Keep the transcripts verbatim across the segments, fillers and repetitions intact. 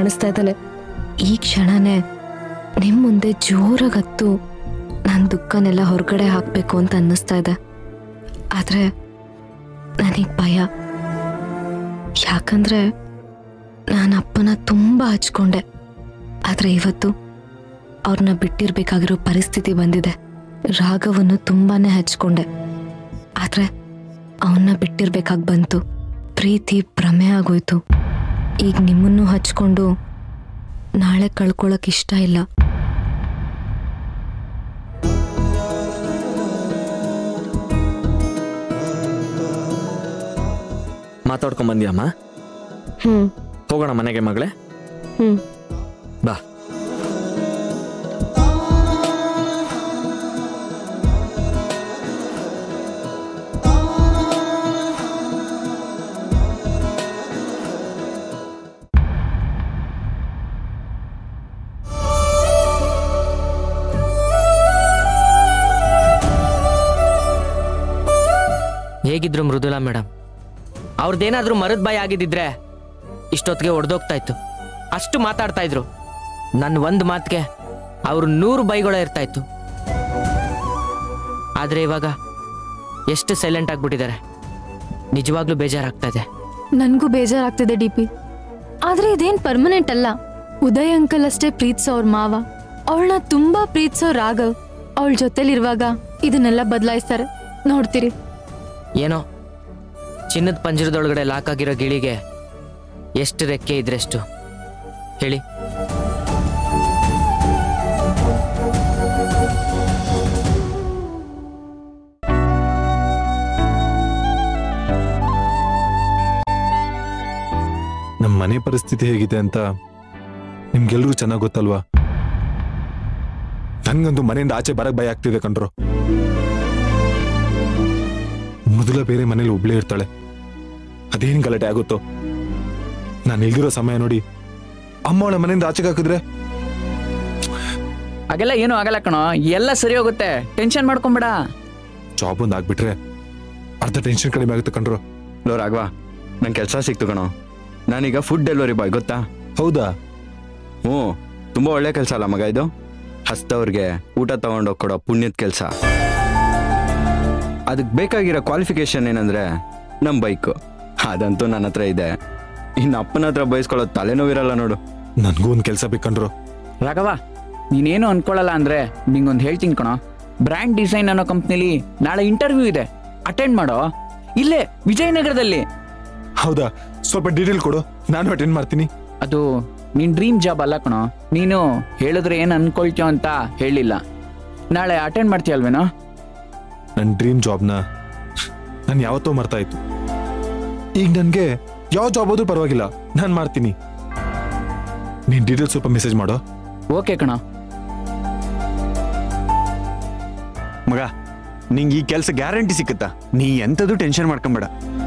ಕಾಣಿಸ್ತಾ ಇದ್ದಾನೆ. ಈ ಕ್ಷಣನೇ ನಿಮ್ಮ ಮುಂದೆ ಜೋರಾಗತ್ತು ನನ್ನ ದುಃಖನೆಲ್ಲ ಹೊರಗಡೆ ಹಾಕಬೇಕು ಅಂತ ಅನ್ನಿಸ್ತಾ ಇದೆ. ಆದರೆ ನನಗೆ ಭಯ. ಯಾಕಂದರೆ ನಾನು ಅಪ್ಪನ ತುಂಬ ಹಚ್ಕೊಂಡೆ. ಆದರೆ ಇವತ್ತು ಅವ್ರನ್ನ ಬಿಟ್ಟಿರ್ಬೇಕಾಗಿರೋ ಪರಿಸ್ಥಿತಿ ಬಂದಿದೆ. ರಾಘವನ್ನು ತುಂಬಾ ಹಚ್ಕೊಂಡೆ. ಆದರೆ ಅವನ್ನ ಬಿಟ್ಟಿರ್ಬೇಕಾಗಿ ಬಂತು. ಪ್ರೀತಿ ಭ್ರಮೆ ಆಗೋಯ್ತು. ಈಗ ನಿಮ್ಮನ್ನು ಹಚ್ಕೊಂಡು ನಾಳೆ ಕಳ್ಕೊಳ್ಳೋಕೆ ಇಷ್ಟ ಇಲ್ಲ. ಮಾತಾಡ್ಕೊಂಡ್ ಬಂದ್ಯಮ್ಮ? ಹ್ಮ್ ಹೋಗೋಣ ಮನೆಗೆ ಮಗಳೇ. ಹ್ಮ್ ಬಾ. ಹೇಗಿದ್ರು ಮೃದುಲಾ ಮೇಡಮ್? ಅವ್ರದ್ದೇನಾದ್ರೂ ಮರದ ಬಾಯಿ ಆಗಿದ್ದಿದ್ರೆ ಇಷ್ಟೊತ್ತಿಗೆ ಒಡೆದೋಗ್ತಾ ಇತ್ತು. ಅಷ್ಟು ಮಾತಾಡ್ತಾ ಇದ್ರು. ನನ್ನ ಒಂದು ಮಾತಿಗೆ ಅವರು ನೂರು ಬೈಗಳ ಇರ್ತಾ ಇತ್ತು. ಆದರೆ ಇವಾಗ ಎಷ್ಟು ಸೈಲೆಂಟ್ ಆಗಿಬಿಟ್ಟಿದ್ದಾರೆ. ನಿಜವಾಗ್ಲೂ ಬೇಜಾರಾಗ್ತಾ ಇದೆ. ನನಗೂ ಬೇಜಾರಾಗ್ತಿದೆ ಡಿ ಪಿ. ಆದರೆ ಇದೇನು ಪರ್ಮನೆಂಟ್ ಅಲ್ಲ. ಉದಯ್ ಅಂಕಲ್ ಅಷ್ಟೇ ಪ್ರೀತಿಸೋ ಅವ್ರ ಮಾವ ಅವಳನ್ನ ತುಂಬಾ ಪ್ರೀತಿಸೋ ರಾಘವ್ ಅವಳ ಜೊತೆಲಿರುವಾಗ ಇದನ್ನೆಲ್ಲ ಬದಲಾಯಿಸ್ತಾರೆ. ನೋಡ್ತೀರಿ. ಏನೋ ಚಿನ್ನದ ಪಂಜರದೊಳಗಡೆ ಲಾಕ್ ಆಗಿರೋ ಗಿಳಿಗೆ ಎಷ್ಟು ರೆಕ್ಕೆ ಇದ್ರೆಷ್ಟು ಹೇಳಿ? ನಮ್ಮ ಮನೆ ಪರಿಸ್ಥಿತಿ ಹೇಗಿದೆ ಅಂತ ನಿಮ್ಗೆಲ್ರಿಗೂ ಚೆನ್ನಾಗಿ ಗೊತ್ತಲ್ವಾ? ನನ್ಗಂತೂ ಮನೆಯಿಂದ ಆಚೆ ಬರಕ್ ಭಯ ಆಗ್ತಿದೆ ಕಣ್ರು. ಮೊದಲ ಬೇರೆ ಮನೇಲಿ ಒಬ್ಳೇ ಇರ್ತಾಳೆ. ಅದೇನ್ ಗಲಾಟೆ ಆಗುತ್ತೋ. ನಾನು ಇಲ್ದಿರೋ ಸಮಯ ನೋಡಿ ಅಮ್ಮ ಅವಳ ಮನೆಯಿಂದ ಆಚೆಗೆ ಹಾಕಿದ್ರೆ ಹಾಗೆಲ್ಲ ಏನು ಆಗಲ್ಲ ಕಣೋ. ಎಲ್ಲ ಸರಿ ಹೋಗುತ್ತೆ. ಟೆನ್ಷನ್ ಮಾಡ್ಕೊಂಬೇಡ. ಜಾಬ್ ಒಂದ್ ಆಗ್ಬಿಟ್ರೆ ಅರ್ಧ ಟೆನ್ಷನ್ ಕಡಿಮೆ ಆಗುತ್ತೆ ಕಣ್ರು. ಲೋ ರಾಘವ, ನಂಗೆ ಕೆಲಸ ಸಿಕ್ತು ಕಣೋ. ನಾನೀಗ ಫುಡ್ ಡೆಲಿವರಿ ಬಾಯ್, ಗೊತ್ತಾ? ಹೌದಾ? ಹ್ಞೂ, ತುಂಬಾ ಒಳ್ಳೆ ಕೆಲಸ ಅಲ್ಲ ಮಗ ಇದು. ಹಸ್ತವ್ರಿಗೆ ಊಟ ತಗೊಂಡೋಗಿ ಕೊಡೋ ಪುಣ್ಯದ ಕೆಲಸ. ಅದಕ್ಕೆ ಬೇಕಾಗಿರೋ ಕ್ವಾಲಿಫಿಕೇಶನ್ ಏನಂದ್ರೆ ನಮ್ಮ ಬೈಕು. ಅದಂತೂ ನನ್ನ ಹತ್ರ ಇದೆ. ಇನ್ನು ಅಪ್ಪನ ಹತ್ರ ಬಯಸ್ಕೊಳ್ಳೋ ತಲೆನೋವಿರಲ್ಲ ನೋಡು. ನನ್ಗೂ ಒಂದ್ ಕೆಲಸ ಬೇಕಂಡ್ರು. ರಾಘವ, ನೀನೇನು ಅನ್ಕೊಳ್ಳಲ್ಲ ಅಂದ್ರೆ ನಿಂಗೊಂದು ಹೇಳ್ತೀನಿ ಕಣೋ. ಬ್ರ್ಯಾಂಡ್ ಡಿಸೈನ್ ಅನ್ನೋ ಕಂಪ್ನಿಲಿ ನಾಳೆ ಇಂಟರ್ವ್ಯೂ ಇದೆ. ಅಟೆಂಡ್ ಮಾಡೋ. ಇಲ್ಲೇ ವಿಜಯನಗರದಲ್ಲಿ. ಹೌದಾ? ಸ್ವಲ್ಪ ಡೀಟೇಲ್ ಕೊಡು, ನಾನು ಅಟೆಂಡ್ ಮಾಡ್ತೀನಿ. ಅದು ನಿನ್ ಡ್ರೀಮ್ ಜಾಬ್ ಅಲ್ಲ ಕಣೋ. ನೀನು ಹೇಳಿದ್ರೆ ಏನು ಅನ್ಕೊಳ್ತೀಯೋ ಅಂತ ಹೇಳಿಲ್ಲ. ನಾಳೆ ಅಟೆಂಡ್ ಮಾಡ್ತೀಯಲ್ವೇನೋ? ನನ್ನ ಡ್ರೀಮ್ ಜಾಬ್ನ ನಾನು ಯಾವತ್ತೋ ಮರ್ತಾ ಇತ್ತು. ಈಗ ನನಗೆ ಯಾವ ಜಾಬ್ ಆದ್ರೂ ಪರವಾಗಿಲ್ಲ, ನಾನು ಮಾಡ್ತೀನಿ. ನೀನ್ ಡೀಟೇಲ್ಸ್ ಸ್ವಲ್ಪ ಮೆಸೇಜ್ ಮಾಡೋ. ಓಕೆ ಕಣ. ಮಗ, ನಿಂಗೆ ಈ ಕೆಲಸ ಗ್ಯಾರಂಟಿ ಸಿಕ್ಕುತ್ತಾ? ನೀ ಎಂಥದ್ದು ಟೆನ್ಷನ್ ಮಾಡ್ಕೊಂಬೇಡ.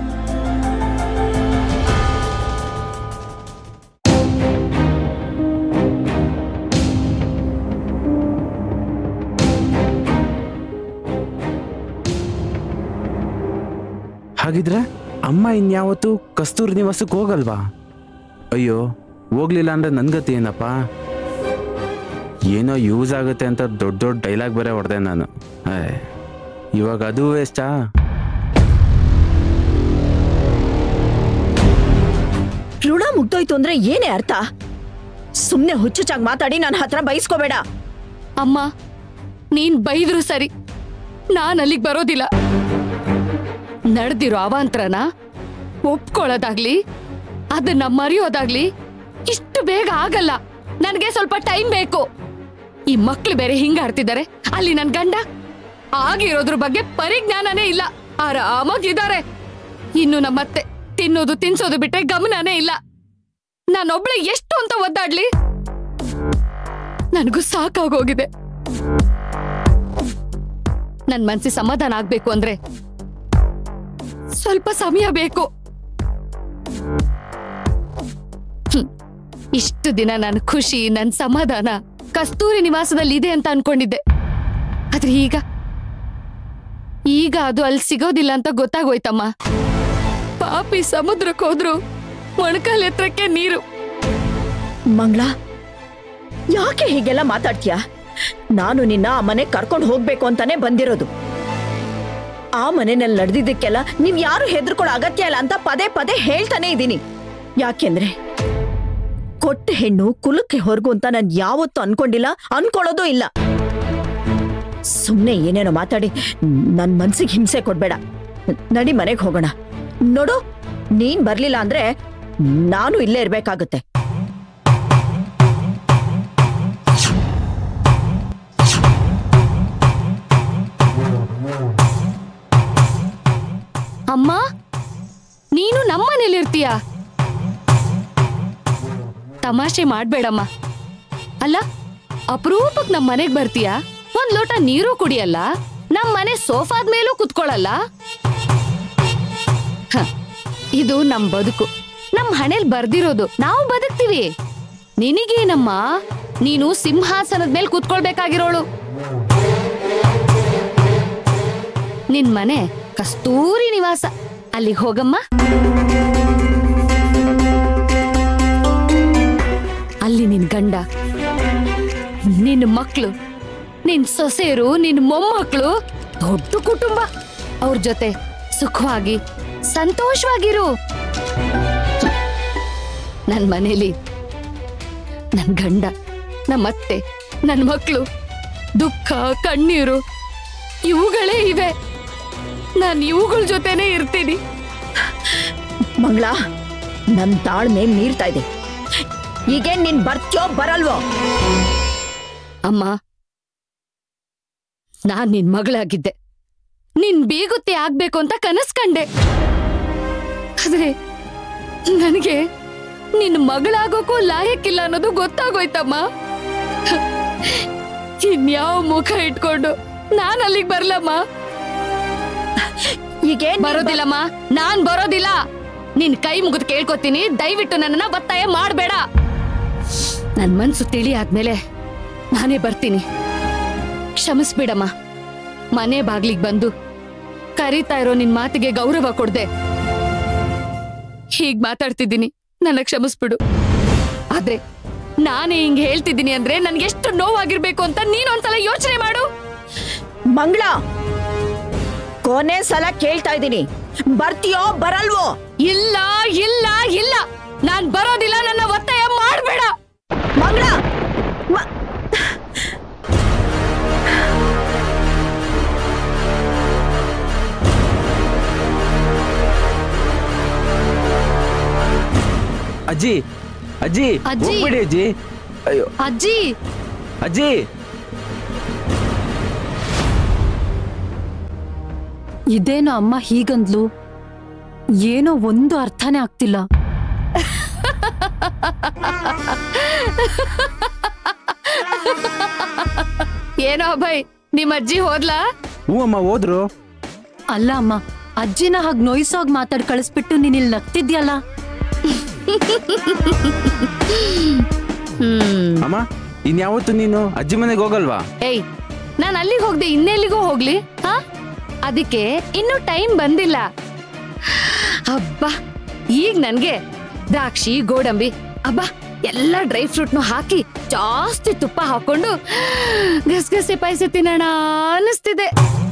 ಹಾಗಿದ್ರೆ ಅಮ್ಮ ಇನ್ಯಾವತ್ತು ಕಸ್ತೂರಿ ನಿವಾಸಕ್ಕೆ ಹೋಗಲ್ವಾ? ಅಯ್ಯೋ, ಹೋಗ್ಲಿಲ್ಲ ಅಂದ್ರೆ ನನ್ಗತಿ ಏನಪ್ಪ? ಏನೋ ಯೂಸ್ ಆಗುತ್ತೆ ಅಂತ ದೊಡ್ಡ ದೊಡ್ಡ ಡೈಲಾಗ್ ಬೇರೆ ಹೊಡೆದೆ ನಾನು. ಇವಾಗ ಅದು ವೇಸ್ಟಾ? ಋಣ ಮುಗ್ದೋಯ್ತು ಅಂದ್ರೆ ಏನೇ ಅರ್ಥ? ಸುಮ್ನೆ ಹುಚ್ಚುಚ್ಚಾಗಿ ಮಾತಾಡಿ ನನ್ನ ಹತ್ರ ಬೈಸ್ಕೋಬೇಡ. ಅಮ್ಮ, ನೀನ್ ಬೈದ್ರು ಸರಿ, ನಾನ್ ಅಲ್ಲಿಗೆ ಬರೋದಿಲ್ಲ. ನಡೆದಿರೋ ಅವಾಂತರನ ಒಪ್ಕೊಳ್ಳೋದಾಗ್ಲಿ ಅದನ್ನ ಮರೆಯೋದಾಗ್ಲಿ ಇಷ್ಟು ಬೇಗ ಆಗಲ್ಲ. ನನ್ಗೆ ಸ್ವಲ್ಪ ಟೈಮ್ ಬೇಕು. ಈ ಮಕ್ಳು ಬೇರೆ ಹಿಂಗಾಡ್ತಿದ್ದಾರೆ, ಅಲ್ಲಿ ನನ್ ಗಂಡ ಆಗಿರೋದ್ರ ಬಗ್ಗೆ ಪರಿಜ್ಞಾನನೇ ಇಲ್ಲ. ಆರಾಮಾಗಿದ್ದಾರೆ. ಇನ್ನು ನಮ್ಮತ್ತೆ ತಿನ್ನೋದು ತಿನ್ಸೋದು ಬಿಟ್ರೆ ಗಮನನೇ ಇಲ್ಲ. ನಾನೊಬ್ಳೆ ಎಷ್ಟು ಅಂತ ಒದ್ದಾಡ್ಲಿ? ನನಗೂ ಸಾಕಾಗೋಗಿದೆ. ನನ್ ಮನ್ಸಿ ಸಮಾಧಾನ ಆಗ್ಬೇಕು ಅಂದ್ರೆ ಸ್ವಲ್ಪ ಸಮಯ ಬೇಕು. ಇಷ್ಟು ದಿನ ನನ್ನ ಖುಷಿ, ನನ್ನ ಸಮಾಧಾನ ಕಸ್ತೂರಿ ನಿವಾಸದಲ್ಲಿ ಇದೆ ಅಂತ ಅನ್ಕೊಂಡಿದ್ದೆ. ಆದ್ರೆ ಈಗ ಈಗ ಅದು ಅಲ್ಲಿ ಸಿಗೋದಿಲ್ಲ ಅಂತ ಗೊತ್ತಾಗೋಯ್ತಮ್ಮ. ಪಾಪಿ ಸಮುದ್ರಕ್ಕೆ ಹೋದ್ರು ಮೊಣಕಾಲ್ ಎತ್ತರಕ್ಕೆ ನೀರು. ಮಂಗಳ, ಯಾಕೆ ಹೀಗೆಲ್ಲ ಮಾತಾಡ್ತೀಯ? ನಾನು ನಿನ್ನ ಆ ಮನೆ ಕರ್ಕೊಂಡು ಹೋಗ್ಬೇಕು ಅಂತಾನೆ ಬಂದಿರೋದು. ಆ ಮನೆಯಲ್ಲಿ ನಡೆದಿದ್ದಕ್ಕೆಲ್ಲ ನೀವ್ ಯಾರು ಹೆದರ್ಕೊಳ್ಳೋ ಅಗತ್ಯ ಇಲ್ಲ ಅಂತ ಪದೇ ಪದೇ ಹೇಳ್ತಾನೆ ಇದ್ದೀನಿ. ಯಾಕೆಂದ್ರೆ ಕೊಟ್ಟ ಹೆಣ್ಣು ಕುಲಕ್ಕೆ ಹೊರಗು ಅಂತ ನಾನು ಯಾವತ್ತೂ ಅನ್ಕೊಂಡಿಲ್ಲ, ಅನ್ಕೊಳ್ಳೋದು ಇಲ್ಲ. ಸುಮ್ನೆ ಏನೇನೋ ಮಾತಾಡಿ ನನ್ ಮನ್ಸಿಗೆ ಹಿಂಸೆ ಕೊಡ್ಬೇಡ. ನಡಿ ಮನೆಗೆ ಹೋಗೋಣ. ನೋಡು, ನೀನ್ ಬರ್ಲಿಲ್ಲ ಅಂದ್ರೆ ನಾನು ಇಲ್ಲೇ ಇರ್ಬೇಕಾಗುತ್ತೆ. ಅಮ್ಮ, ನೀನು ನಮ್ಮನೇಲಿರ್ತೀಯ? ತಮಾಷೆ ಮಾಡ್ಬೇಡಮ್ಮ. ಅಲ್ಲ, ಅಪರೂಪಕ್ ನಮ್ ಮನೆಗ್ ಬರ್ತೀಯ, ಒಂದ್ ಲೋಟ ನೀರು ಕುಡಿಯಲ್ಲ, ನಮ್ ಮನೆ ಸೋಫಾದ ಮೇಲೂ ಕುತ್ಕೊಳ್ಳಲ್ಲ. ಹ, ಇದು ನಮ್ ಬದುಕು, ನಮ್ ಹಣೆಲ್ ಬರ್ದಿರೋದು. ನಾವು ಬದುಕ್ತೀವಿ. ನಿನಗೇನಮ್ಮ, ನೀನು ಸಿಂಹಾಸನದ ಮೇಲೆ ಕೂತ್ಕೊಳ್ಬೇಕಾಗಿರೋಳು. ನಿನ್ ಮನೆ ಕಸ್ತೂರಿ ನಿವಾಸ, ಅಲ್ಲಿಗೆ ಹೋಗಮ್ಮ. ಅಲ್ಲಿ ನಿನ್ ಗಂಡ, ನಿನ್ ಮಕ್ಳು, ನಿನ್ ಸೊಸೆಯರು, ನಿನ್ ಮೊಮ್ಮಕ್ಳು, ದೊಡ್ಡ ಕುಟುಂಬ. ಅವ್ರ ಜೊತೆ ಸುಖವಾಗಿ ಸಂತೋಷವಾಗಿರು. ನನ್ ಮನೇಲಿ ನನ್ ಗಂಡ, ನಮ್ಮತ್ತೆ, ನನ್ ಮಕ್ಳು, ದುಃಖ, ಕಣ್ಣೀರು ಇವುಗಳೇ ಇವೆ. ನಾನ್ ಇವುಗಳ ಜೊತೆನೆ ಇರ್ತೀನಿ. ಮಂಗಳ, ನನ್ ತಾಳ್ಮೆ ಮೀರ್ತಾ ಇದೆ. ಈಗೇನ್ ನೀನ್ ಬರ್ತ್ಯೋ ಬರಲ್ವೋ? ಅಮ್ಮ, ನಾನ್ ನಿನ್ ಮಗಳಾಗಿದ್ದೆ, ನಿನ್ ಬೀಗುತ್ತೆ ಆಗ್ಬೇಕು ಅಂತ ಕನಸ್ ಕಂಡೆ. ಆದ್ರೆ ನನಗೆ ನಿನ್ ಮಗಳಾಗೋಕ್ಕೂ ಲಾಯಕ್ಕಿಲ್ಲ ಅನ್ನೋದು ಗೊತ್ತಾಗೋಯ್ತಮ್ಮ. ಇನ್ಯಾವ ಮುಖ ಇಟ್ಕೊಂಡು ನಾನ್ ಅಲ್ಲಿಗೆ ಬರ್ಲಮ್ಮ? ಈಗೇನ್ ಬರೋದಿಲ್ಲಮ್ಮ, ನಾನ್ ಬರೋದಿಲ್ಲ. ನಿನ್ ಕೈ ಮುಗಿದು ಕೇಳ್ಕೊತೀನಿ, ದಯವಿಟ್ಟು ನನ್ನನ್ನ ಒತ್ತಾಯ ಮಾಡ್ಬೇಡ. ನನ್ ಮನ್ಸು ತಿಳಿ ಆದ್ಮೇಲೆ ನಾನೇ ಬರ್ತೀನಿ. ಕ್ಷಮಿಸ್ಬಿಡಮ್ಮ. ಮನೆ ಬಾಗ್ಲಿಗ್ ಬಂದು ಕರೀತಾ ಇರೋ ನಿನ್ ಮಾತಿಗೆ ಗೌರವ ಕೊಡ್ದೆ ಹೀಗ್ ಮಾತಾಡ್ತಿದ್ದೀನಿ, ನನ್ನ ಕ್ಷಮಿಸ್ಬಿಡು. ಆದ್ರೆ ನಾನೇ ಹಿಂಗ್ ಹೇಳ್ತಿದ್ದೀನಿ ಅಂದ್ರೆ ನನ್ಗೆ ಎಷ್ಟು ನೋವಾಗಿರ್ಬೇಕು ಅಂತ ನೀನೊಂದ್ಸಲ ಯೋಚನೆ ಮಾಡು. ಮಂಗಳ, ಕೊನೆ ಸಲ ಕೇಳ್ತಾ ಇದ್ದೀನಿ, ಬರ್ತೀಯೋ ಬರಲ್ವೋ? ಇಲ್ಲ ಇಲ್ಲ ಇಲ್ಲ, ನಾನ್ ಬರೋದಿಲ್ಲ. ನನ್ನ ಒತ್ತಾಯ ಮಾಡ್ಬೇಡ. ಮಂಗಳ, ಅಜ್ಜಿ ಅಜ್ಜಿ ಅಜ್ಜಿ. ಹೋಗ್ಬಿಡಿ ಅಜ್ಜಿ. ಅಯ್ಯೋ ಅಜ್ಜಿ, ಅಜ್ಜಿ. ಇದೇನೋ ಅಮ್ಮ ಹೀಗಂದ್ಲು, ಏನೋ ಒಂದು ಅರ್ಥನೇ ಆಗ್ತಿಲ್ಲ. ಏನೋ ಅಭಯ್, ನಿಮ್ ಅಜ್ಜಿ ಹೋದ್ಲಾ? ಹ್ಞೂ ಅಮ್ಮ, ಹೋದ್ರು. ಅಲ್ಲ ಅಮ್ಮ, ಅಜ್ಜಿನ ಹಾಗೆ ನೋಯಿಸೋಗ್ ಮಾತಾಡ್ ಕಳಿಸ್ಬಿಟ್ಟು ನೀನ್ ಇಲ್ಲಿ ನಗ್ತಿದ್ಯಲ್ಲ. ಅಮ್ಮ, ಇನ್ಯಾವತ್ತು ನೀನು ಅಜ್ಜಿ ಮನೆಗೆ ಹೋಗಲ್ವಾ? ಏಯ್, ನಾನ್ ಅಲ್ಲಿಗೆ ಹೋಗ್ದೆ ಇನ್ನೆಲ್ಲಿಗೋ ಹೋಗ್ಲಿ? ಹಾ, ಅದಕ್ಕೆ ಇನ್ನೂ ಟೈಮ್ ಬಂದಿಲ್ಲ. ಅಬ್ಬಾ, ಈಗ ನನ್ಗೆ ದ್ರಾಕ್ಷಿ, ಗೋಡಂಬಿ, ಅಬ್ಬಾ ಎಲ್ಲ ಡ್ರೈ ಫ್ರೂಟ್ನು ಹಾಕಿ ಜಾಸ್ತಿ ತುಪ್ಪ ಹಾಕೊಂಡು ಗಸಗಸೆ ಪಾಯಸ ತಿನ್ನೋಣ ಅನಿಸ್ತಿದೆ.